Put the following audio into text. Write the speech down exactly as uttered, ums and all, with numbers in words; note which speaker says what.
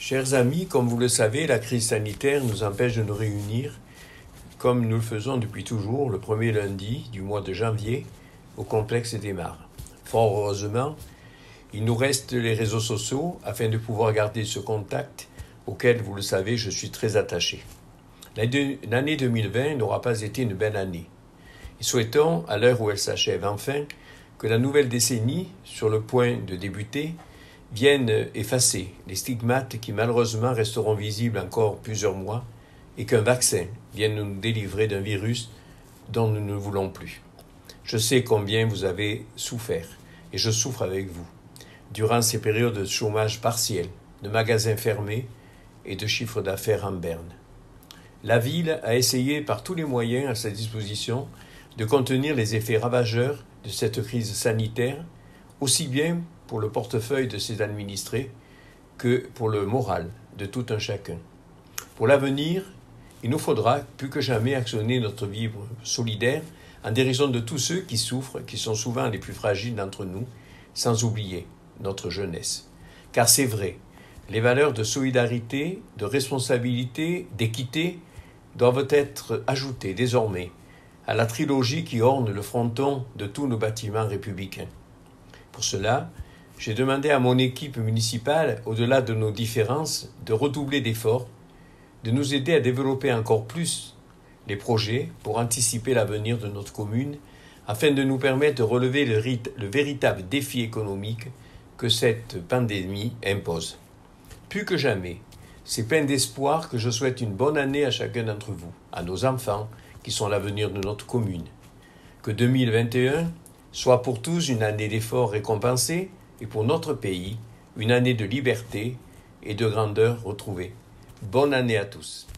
Speaker 1: Chers amis, comme vous le savez, la crise sanitaire nous empêche de nous réunir, comme nous le faisons depuis toujours, le premier lundi du mois de janvier, au complexe des Mares. Fort heureusement, il nous reste les réseaux sociaux afin de pouvoir garder ce contact auquel, vous le savez, je suis très attaché. L'année deux mille vingt n'aura pas été une belle année. Et souhaitons, à l'heure où elle s'achève enfin, que la nouvelle décennie, sur le point de débuter, vienne effacer les stigmates qui malheureusement resteront visibles encore plusieurs mois et qu'un vaccin vienne nous délivrer d'un virus dont nous ne voulons plus. Je sais combien vous avez souffert et je souffre avec vous durant ces périodes de chômage partiel, de magasins fermés et de chiffre d'affaires en berne. La ville a essayé par tous les moyens à sa disposition de contenir les effets ravageurs de cette crise sanitaire, aussi bien pour le portefeuille de ses administrés que pour le moral de tout un chacun. Pour l'avenir, il nous faudra plus que jamais actionner notre vivre solidaire en dérision de tous ceux qui souffrent, qui sont souvent les plus fragiles d'entre nous, sans oublier notre jeunesse. Car c'est vrai, les valeurs de solidarité, de responsabilité, d'équité doivent être ajoutées désormais à la trilogie qui orne le fronton de tous nos bâtiments républicains. Pour cela, j'ai demandé à mon équipe municipale, au-delà de nos différences, de redoubler d'efforts, de nous aider à développer encore plus les projets pour anticiper l'avenir de notre commune, afin de nous permettre de relever le, le véritable défi économique que cette pandémie impose. Plus que jamais, c'est plein d'espoir que je souhaite une bonne année à chacun d'entre vous, à nos enfants, qui sont l'avenir de notre commune. Que deux mille vingt et un soit pour tous une année d'efforts récompensés, et pour notre pays, une année de liberté et de grandeur retrouvée. Bonne année à tous.